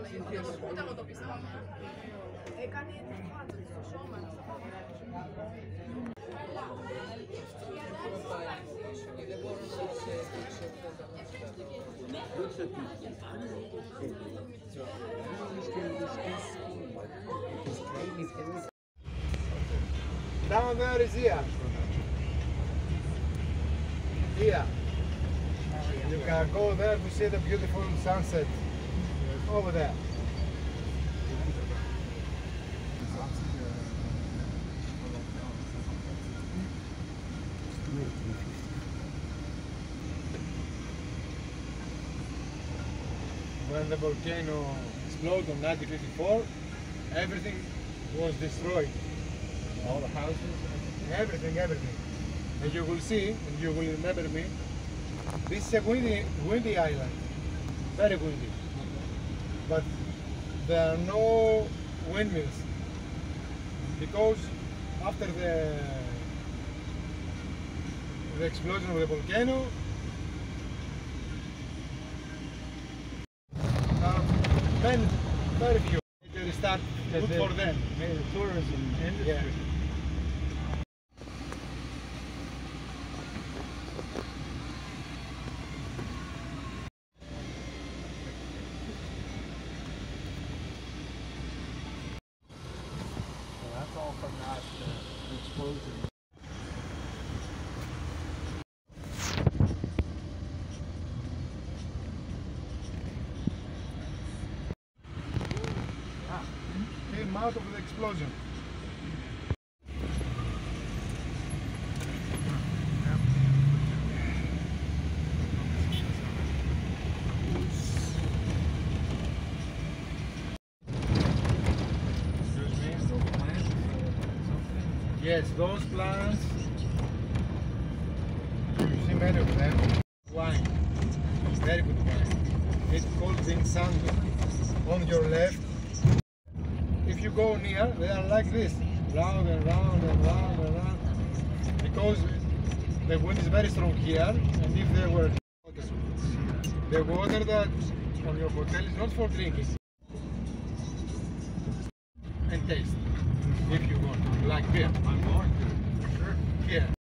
Upravo to pisałam. Kanie to szoma. Down there is here. Here. You can go there to see the beautiful sunset. Over there. When the volcano exploded in 1954, everything was destroyed. All the houses, everything. And you will see, and you will remember me, this is a windy island, very windy. But there are no windmills because after the explosion of the volcano, very few. They start good for them. Made the tourism industry. Yeah. That's all from that explosion. Came out of the explosion. Yes, those plants, you see many of them, wine, very good wine. It's called Vinsando. On your left, if you go near, they are like this, round and round and round and round, because the wind is very strong here, and if there were the water that on your hotel is not for drinking, and taste, if you want, like beer. I'm going to. Sure. Here.